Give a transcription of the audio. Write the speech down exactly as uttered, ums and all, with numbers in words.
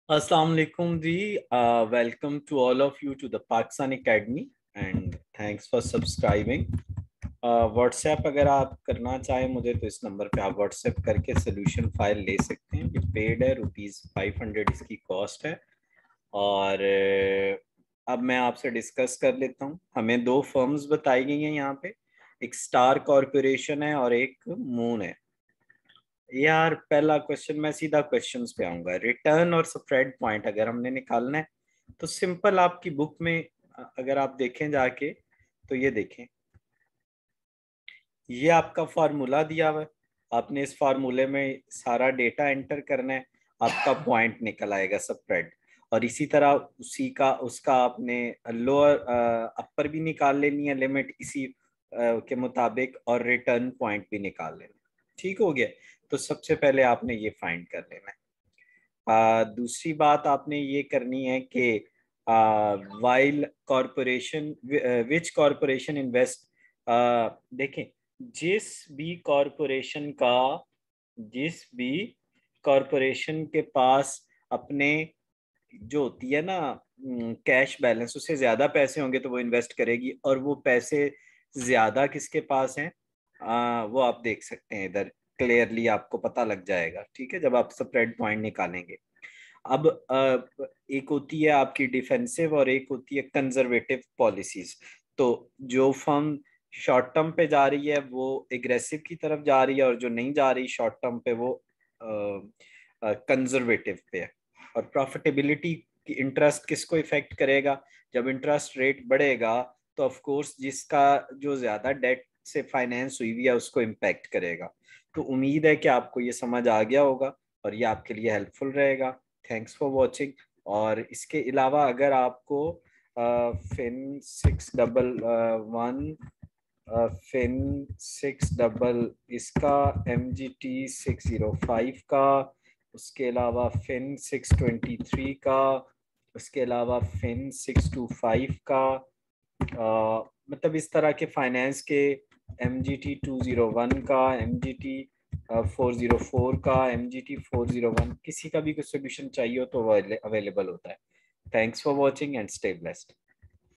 अस्सलाम वालेकुम जी। Welcome to all of you to the Pakistan academy and thanks for subscribing. WhatsApp अगर आप करना चाहें मुझे तो इस नंबर पे आप व्हाट्सएप करके सोल्यूशन फाइल ले सकते हैं। ये पेड है, रुपीज़ फाइव हंड्रेड इसकी कॉस्ट है। और uh, अब मैं आपसे डिस्कस कर लेता हूँ। हमें दो फर्म्स बताई गई हैं यहाँ पे, एक स्टार कॉरपोरेशन है और एक मून है। यार पहला क्वेश्चन, मैं सीधा क्वेश्चंस पे आऊंगा। रिटर्न और स्प्रेड पॉइंट अगर हमने निकालना है तो सिंपल, आपकी बुक में अ, अगर आप देखें जाके तो ये देखें, ये आपका फार्मूला दिया हुआ है। आपने इस फार्मूले में सारा डेटा एंटर करना है, आपका पॉइंट निकल आएगा स्प्रेड। और इसी तरह उसी का उसका आपने लोअर अपर भी निकाल लेनी है लिमिट इसी अ, के मुताबिक, और रिटर्न पॉइंट भी निकाल लेना है। ठीक हो गया। तो सबसे पहले आपने ये फाइंड कर लेना है। आ, दूसरी बात आपने ये करनी है कि while corporation, which corporation invest, देखें, जिस भी कॉरपोरेशन का जिस भी कॉरपोरेशन के पास अपने जो होती है ना कैश बैलेंस, उससे ज्यादा पैसे होंगे तो वो इन्वेस्ट करेगी। और वो पैसे ज्यादा किसके पास हैं, आ, वो आप देख सकते हैं इधर, क्लियरली आपको पता लग जाएगा। ठीक है, जब आप स्प्रेड पॉइंट निकालेंगे। अब अ, एक होती है आपकी डिफेंसिव और एक होती है कंजर्वेटिव पॉलिसीज। तो जो फर्म शॉर्ट टर्म पे जा रही है वो एग्रेसिव की तरफ जा रही है, और जो नहीं जा रही शॉर्ट टर्म पे वो कंजर्वेटिव पे है। और प्रॉफिटेबिलिटी की इंटरेस्ट किसको इफेक्ट करेगा? जब इंटरेस्ट रेट बढ़ेगा तो ऑफ कोर्स जिसका जो ज्यादा डेट से फाइनेंस हुई हुई है उसको इम्पैक्ट करेगा। तो उम्मीद है कि आपको ये समझ आ गया होगा और ये आपके लिए हेल्पफुल रहेगा। Thanks for watching. और इसके अलावा अगर आपको FIN six double one, FIN six double इसका, M G T six zero five का, उसके अलावा फिन सिक्स ट्वेंटी थ्री का, उसके अलावा फिन सिक्स टू फाइव का, आ, मतलब इस तरह के फाइनेंस के, M G T two zero one का, M G T four zero four का, M G T four zero one, किसी का भी कुछ सोल्यूशन चाहिए हो तो वो अवेलेबल होता है। Thanks for watching and stay blessed.